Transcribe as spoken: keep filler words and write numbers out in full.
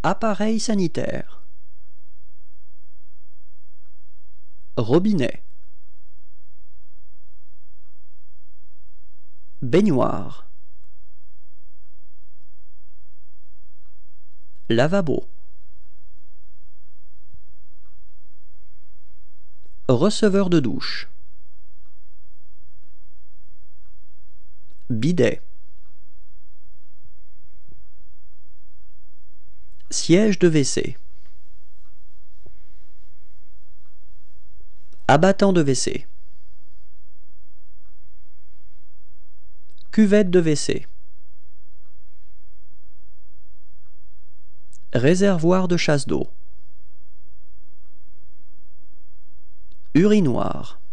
Appareil sanitaire. Robinet. Baignoire. Lavabo. Receveur de douche. Bidet. Siège de W C. Abattant de W C. Cuvette de W C. Réservoir de chasse d'eau. Urinoir.